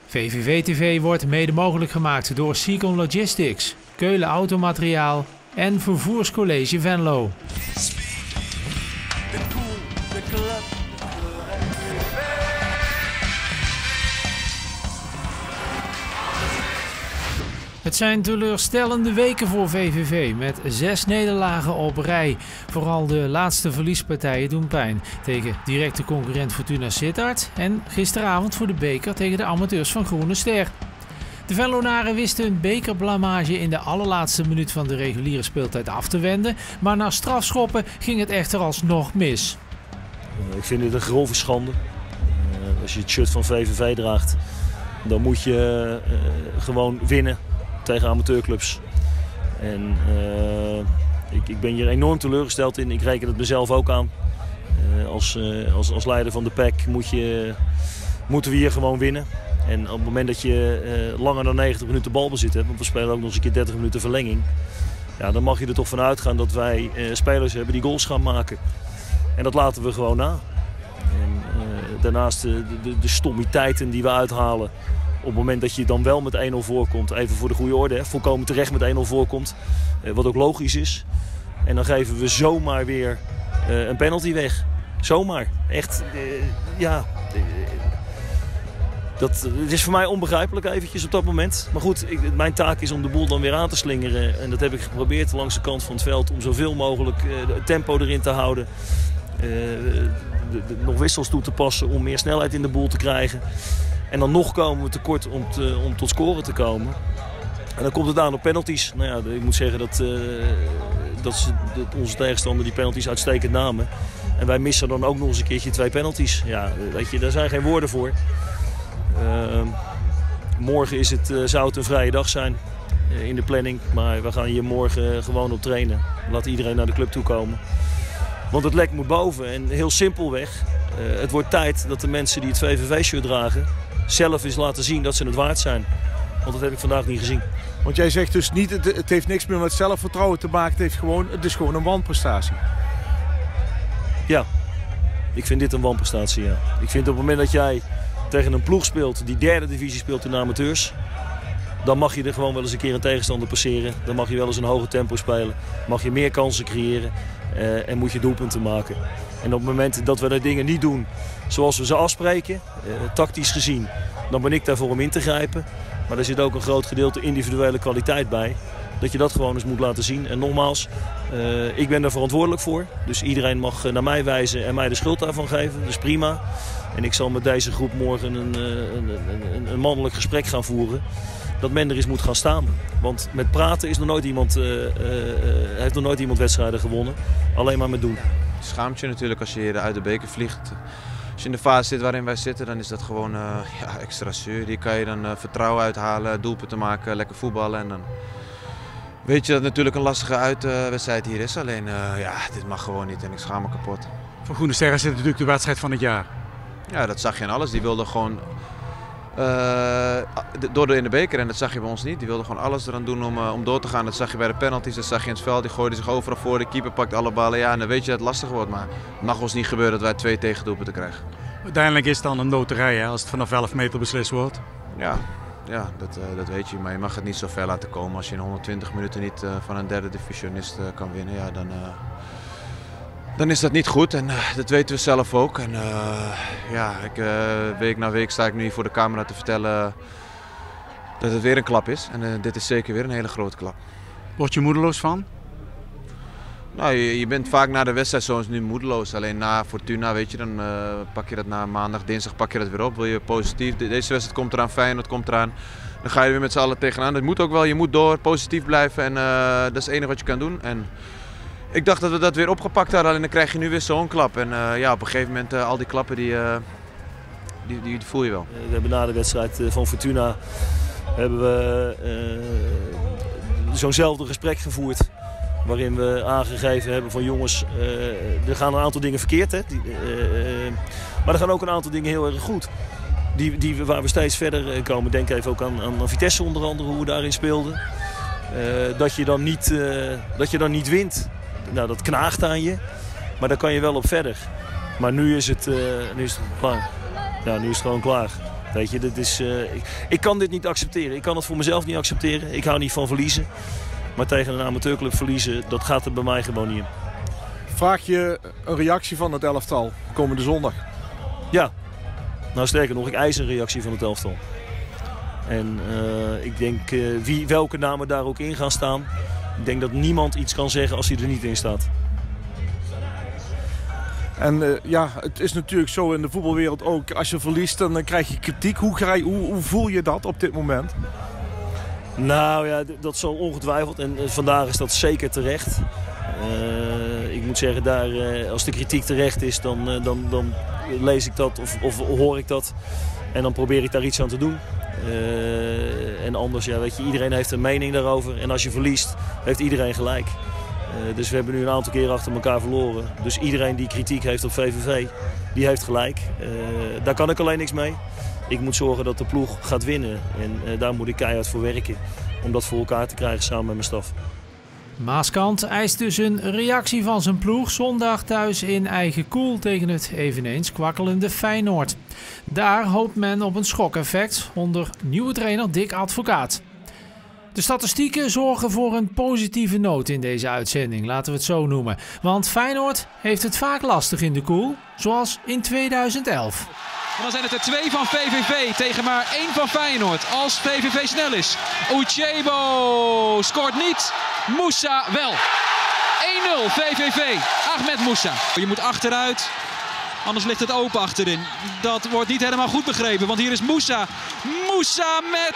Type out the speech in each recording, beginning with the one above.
VVV TV wordt mede mogelijk gemaakt door Seacon Logistics, Keulen Automateriaal en Vervoerscollege Venlo. Het zijn teleurstellende weken voor VVV met 6 nederlagen op rij. Vooral de laatste verliespartijen doen pijn tegen directe concurrent Fortuna Sittard en gisteravond voor de beker tegen de amateurs van Groene Ster. De Venlonaren wisten een bekerblamage in de allerlaatste minuut van de reguliere speeltijd af te wenden, maar na strafschoppen ging het echter alsnog mis. Ik vind dit een grove schande. Als je het shirt van VVV draagt, dan moet je gewoon winnen tegen amateurclubs. En ik ben hier enorm teleurgesteld in. Ik reken het mezelf ook aan. Als leider van de PEC moeten we hier gewoon winnen. En op het moment dat je langer dan 90 minuten balbezit hebt, want we spelen ook nog eens een keer 30 minuten verlenging, ja, dan mag je er toch van uitgaan dat wij spelers hebben die goals gaan maken. En dat laten we gewoon na. En daarnaast de stommiteiten die we uithalen. Op het moment dat je dan wel met 1-0 voorkomt, even voor de goede orde, hè, volkomen terecht met 1-0 voorkomt, wat ook logisch is. En dan geven we zomaar weer een penalty weg. Zomaar. Echt, het is voor mij onbegrijpelijk eventjes op dat moment. Maar goed, mijn taak is om de boel dan weer aan te slingeren. En dat heb ik geprobeerd langs de kant van het veld om zoveel mogelijk het tempo erin te houden. Nog wissels toe te passen om meer snelheid in de boel te krijgen. En dan nog komen we tekort om tot scoren te komen. En dan komt het aan op penalties. Nou ja, ik moet zeggen dat onze tegenstander die penalties uitstekend namen. En wij missen dan ook nog eens een keertje 2 penalties. Ja, weet je, daar zijn geen woorden voor. Morgen zou het een vrije dag zijn in de planning. Maar we gaan hier morgen gewoon op trainen. Laat iedereen naar de club toe komen. Want het lek moet boven. En heel simpelweg, het wordt tijd dat de mensen die het VVV-shirt dragen zelf eens laten zien dat ze het waard zijn. Want dat heb ik vandaag niet gezien. Want jij zegt dus niet, het heeft niks meer met zelfvertrouwen te maken. Het is gewoon een wanprestatie. Ja, ik vind dit een wanprestatie, ja. Ik vind op het moment dat jij tegen een ploeg speelt die 3e divisie speelt in de amateurs, dan mag je er gewoon wel eens een keer een tegenstander passeren. Dan mag je wel eens een hoger tempo spelen. Mag je meer kansen creëren en moet je doelpunten maken. En op het moment dat we de dingen niet doen zoals we ze afspreken, tactisch gezien, dan ben ik daarvoor om in te grijpen. Maar er zit ook een groot gedeelte individuele kwaliteit bij. Dat je dat gewoon eens moet laten zien. En nogmaals, ik ben daar verantwoordelijk voor. Dus iedereen mag naar mij wijzen en mij de schuld daarvan geven. Dat is prima. En ik zal met deze groep morgen een mannelijk gesprek gaan voeren. Dat men er eens moet gaan staan. Want met praten is nog nooit heeft nog nooit iemand wedstrijden gewonnen. Alleen maar met doen. Je schaamt je natuurlijk als je hier uit de beker vliegt. Als je in de fase zit waarin wij zitten, dan is dat gewoon extra zuur. Hier kan je dan vertrouwen uithalen, doelpunten maken, lekker voetballen. En dan weet je dat het natuurlijk een lastige uitwedstrijd hier is. Alleen, dit mag gewoon niet en ik schaam me kapot. Voor Groene Ster is dit natuurlijk de wedstrijd van het jaar. Ja, dat zag je in alles. Die wilden gewoon door in de beker en dat zag je bij ons niet. Die wilden gewoon alles eraan doen om door te gaan. Dat zag je bij de penalties, dat zag je in het veld. Die gooiden zich overal voor, de keeper pakt alle ballen. Ja, en dan weet je dat het lastig wordt. Maar het mag ons niet gebeuren dat wij 2 tegendoelpunten krijgen. Uiteindelijk is het dan een loterij, hè, als het vanaf 11 meter beslist wordt. Ja, dat weet je. Maar je mag het niet zo ver laten komen. Als je in 120 minuten niet van een 3e divisionist kan winnen, ja, dan is dat niet goed. En dat weten we zelf ook. En week na week sta ik nu hier voor de camera te vertellen dat het weer een klap is. En dit is zeker weer een hele grote klap. Word je moedeloos van? Nou, je bent vaak na de wedstrijd zoals nu moedeloos. Alleen na Fortuna, weet je, dan pak je dat na maandag, dinsdag pak je dat weer op. Wil je positief, deze wedstrijd komt eraan, Feyenoord komt eraan. Dan ga je weer met z'n allen tegenaan. Dat moet ook wel, je moet door, positief blijven en dat is het enige wat je kan doen. En ik dacht dat we dat weer opgepakt hadden, alleen dan krijg je nu weer zo'n klap. En op een gegeven moment al die klappen die voel je wel. We hebben na de wedstrijd van Fortuna zo'nzelfde gesprek gevoerd. Waarin we aangegeven hebben van jongens, er gaan een aantal dingen verkeerd. Hè? Maar er gaan ook een aantal dingen heel erg goed. Waar we steeds verder komen. Denk even ook aan Vitesse onder andere, hoe we daarin speelden. Dat je dan niet wint. Nou, dat knaagt aan je. Maar daar kan je wel op verder. Maar nu is het klaar. Ja, nu is het gewoon klaar. Weet je, ik kan dit niet accepteren. Ik kan het voor mezelf niet accepteren. Ik hou niet van verliezen. Maar tegen een amateurclub verliezen, dat gaat er bij mij gewoon niet in. Vraag je een reactie van het elftal komende zondag? Ja. Nou, sterker nog, ik eis een reactie van het elftal. En ik denk welke namen daar ook in gaan staan. Ik denk dat niemand iets kan zeggen als hij er niet in staat. En het is natuurlijk zo in de voetbalwereld ook. Als je verliest, dan krijg je kritiek. Hoe voel je dat op dit moment? Nou ja, dat zal ongetwijfeld. En vandaag is dat zeker terecht. Ik moet zeggen, als de kritiek terecht is, dan lees ik dat of hoor ik dat. En dan probeer ik daar iets aan te doen. En anders, ja, weet je, iedereen heeft een mening daarover. En als je verliest, heeft iedereen gelijk. Dus we hebben nu een aantal keren achter elkaar verloren. Dus iedereen die kritiek heeft op VVV, die heeft gelijk. Daar kan ik alleen niks mee. Ik moet zorgen dat de ploeg gaat winnen. En daar moet ik keihard voor werken. Om dat voor elkaar te krijgen samen met mijn staf. Maaskant eist dus een reactie van zijn ploeg zondag thuis in eigen koel tegen het eveneens kwakkelende Feyenoord. Daar hoopt men op een schokeffect onder nieuwe trainer Dick Advocaat. De statistieken zorgen voor een positieve noot in deze uitzending, laten we het zo noemen. Want Feyenoord heeft het vaak lastig in de koel, zoals in 2011. En dan zijn het er 2 van VVV tegen maar 1 van Feyenoord. Als VVV snel is. Uchebo scoort niet. Moussa wel. 1-0 VVV. Ahmed Moussa. Je moet achteruit. Anders ligt het open achterin. Dat wordt niet helemaal goed begrepen. Want hier is Moussa. Moussa met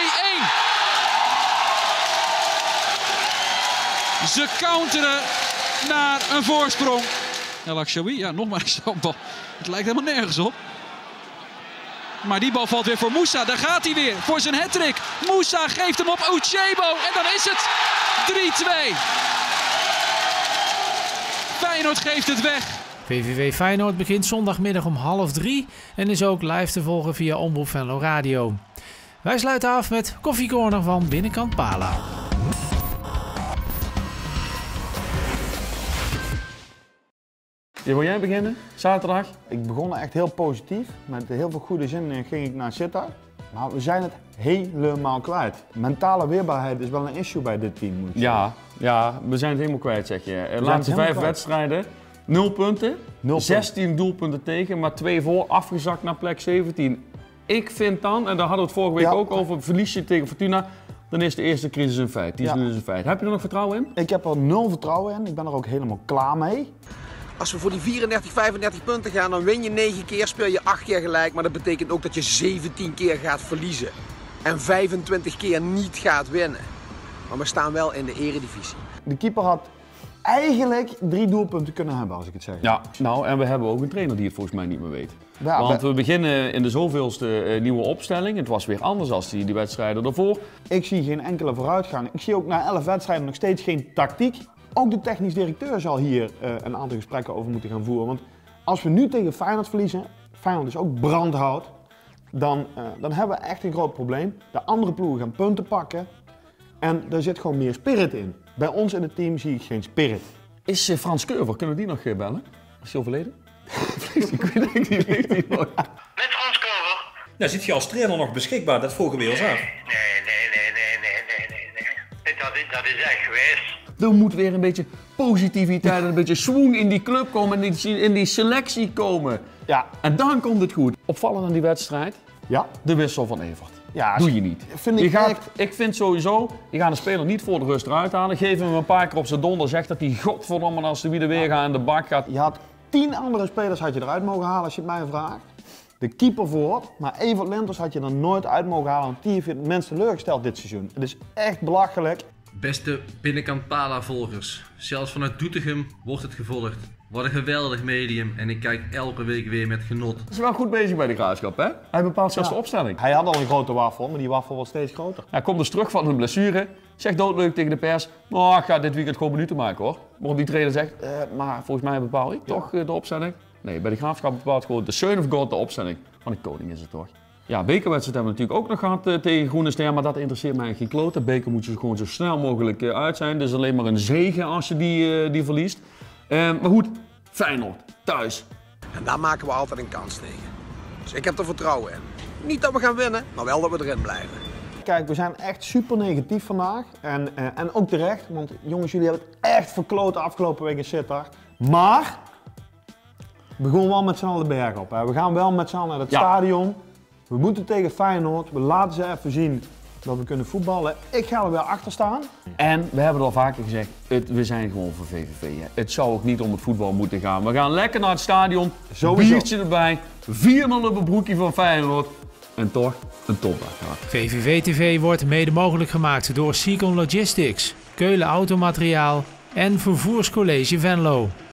2-1. Ze counteren naar een voorsprong. El Akshawi, ja, nog maar zo'n bal. Het lijkt helemaal nergens op. Maar die bal valt weer voor Moussa. Daar gaat hij weer voor zijn hattrick. Moussa geeft hem op Uchebo. En dan is het 3-2. Feyenoord geeft het weg. VVV Feyenoord begint zondagmiddag om 2:30 en is ook live te volgen via Omroep Venlo Radio. Wij sluiten af met Koffiecorner van Binnenkant Pala. Wil jij beginnen? Zaterdag? Ik begon echt heel positief. Met heel veel goede zin ging ik naar Sittard. Maar we zijn het helemaal kwijt. Mentale weerbaarheid is wel een issue bij dit team, moet ik zeggen. Ja, we zijn het helemaal kwijt, zeg je. De laatste 5 wedstrijden, 0 punten, 16 doelpunten tegen, maar 2 voor, afgezakt naar plek 17. Ik vind dan, en daar hadden we het vorige week ook over, verlies je tegen Fortuna, dan is de eerste crisis een feit. Die is nu dus een feit. Heb je er nog vertrouwen in? Ik heb er 0 vertrouwen in. Ik ben er ook helemaal klaar mee. Als we voor die 34, 35 punten gaan, dan win je 9 keer, speel je 8 keer gelijk. Maar dat betekent ook dat je 17 keer gaat verliezen. En 25 keer niet gaat winnen. Maar we staan wel in de eredivisie. De keeper had eigenlijk 3 doelpunten kunnen hebben, als ik het zeg. Ja, nou, en we hebben ook een trainer die het volgens mij niet meer weet. Ja, want we beginnen in de zoveelste nieuwe opstelling. Het was weer anders dan die wedstrijden daarvoor. Ik zie geen enkele vooruitgang. Ik zie ook na 11 wedstrijden nog steeds geen tactiek. Ook de technisch directeur zal hier een aantal gesprekken over moeten gaan voeren. Want als we nu tegen Feyenoord verliezen, Feyenoord is ook brandhout, dan hebben we echt een groot probleem. De andere ploegen gaan punten pakken en er zit gewoon meer spirit in. Bij ons in het team zie ik geen spirit. Is Frans Keuver, kunnen we die nog bellen? Is hij overleden? Ik weet het niet. Met Frans Keuver? Nou, zit je als trainer nog beschikbaar? Dat vroegen we ons af. Nee. Dat is echt geweest. Er moet weer een beetje positiviteit en een beetje swoon in die club komen en in die selectie komen. Ja. En dan komt het goed. Opvallend aan die wedstrijd, de wissel van Evert. Ja, doe je niet. Ik vind sowieso, je gaat een speler niet voor de rust eruit halen. Geef hem een paar keer op zijn donder, zegt dat hij godverdomme als de wie er weer gaat in de bak gaat. Je had 10 andere spelers had je eruit mogen halen als je het mij vraagt. De keeper voor, maar Evert Linters had je er nooit uit mogen halen, want die heeft mensen teleurgesteld dit seizoen. Het is echt belachelijk. Beste Binnenkant Pala volgers, zelfs vanuit Doetinchem wordt het gevolgd. Wat een geweldig medium en ik kijk elke week weer met genot. Hij is wel goed bezig bij de Graafschap, hè? Hij bepaalt zelfs de opstelling. Hij had al een grote waffel, maar die waffel wordt steeds groter. Hij komt dus terug van een blessure, zegt doodleuk tegen de pers, oh, ik ga dit weekend gewoon minuten maken hoor. Waarop die trainer zegt, maar volgens mij bepaal ik toch de opstelling. Nee, bij de Graafschap bepaalt gewoon de Son of God de opstelling. Van de koning is het toch. Ja, bekerwedstrijd hebben we natuurlijk ook nog gehad tegen Groene Ster, maar dat interesseert mij geen klote. Beker moet je gewoon zo snel mogelijk uit zijn. Dus alleen maar een zege als je die verliest. Maar goed, Feyenoord, thuis. En daar maken we altijd een kans tegen. Dus ik heb er vertrouwen in. Niet dat we gaan winnen, maar wel dat we erin blijven. Kijk, we zijn echt super negatief vandaag. En ook terecht, want jongens, jullie hebben het echt verkloot de afgelopen week in Sittard. Maar we gaan wel met z'n allen de berg op. Hè. We gaan wel met z'n allen naar het stadion. We moeten tegen Feyenoord. We laten ze even zien dat we kunnen voetballen. Ik ga er weer achter staan. En we hebben het al vaker gezegd, we zijn gewoon voor VVV. Hè. Het zou ook niet om het voetbal moeten gaan. We gaan lekker naar het stadion, biertje erbij, 4-0 op een broekje van Feyenoord. En toch een topdag. VVV TV wordt mede mogelijk gemaakt door Seacon Logistics, Keulen Automateriaal en Vervoerscollege Venlo.